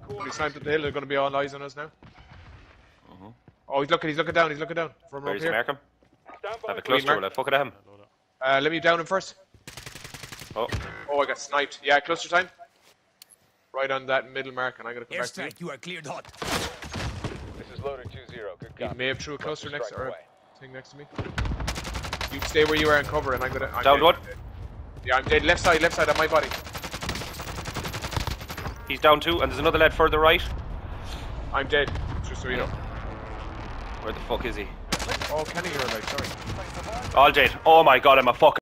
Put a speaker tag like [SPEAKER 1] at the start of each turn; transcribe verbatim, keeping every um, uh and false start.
[SPEAKER 1] He's climbed up the hill. They're going to be all eyes on us now.
[SPEAKER 2] Uh-huh.
[SPEAKER 1] Oh, he's looking. He's looking down. He's looking down. From
[SPEAKER 2] Where
[SPEAKER 1] up
[SPEAKER 2] is
[SPEAKER 1] here.
[SPEAKER 2] he, Markham? Have a cluster, will I fuck it at him?
[SPEAKER 1] Uh, let me down him first.
[SPEAKER 2] Oh.
[SPEAKER 1] Oh, I got sniped. Yeah, cluster time. Right on that middle mark, and I'm gonna come back to you.
[SPEAKER 3] Airstrike, you are cleared hot.
[SPEAKER 4] This is loader two zero. Good
[SPEAKER 1] He
[SPEAKER 4] copy.
[SPEAKER 1] may have threw a cluster
[SPEAKER 4] Strike
[SPEAKER 1] next or a
[SPEAKER 4] away.
[SPEAKER 1] thing next to me. You stay where you are and cover, and I'm gonna. I'm
[SPEAKER 2] Down
[SPEAKER 1] dead.
[SPEAKER 2] one.
[SPEAKER 1] Yeah, I'm dead. Left side, left side on my body.
[SPEAKER 2] He's down two, and there's another lad further right.
[SPEAKER 1] I'm dead. Just so you know.
[SPEAKER 2] Where the fuck is he?
[SPEAKER 1] Oh, Kenny, you're right. Sorry.
[SPEAKER 2] All dead. Oh my god, I'm a fucking.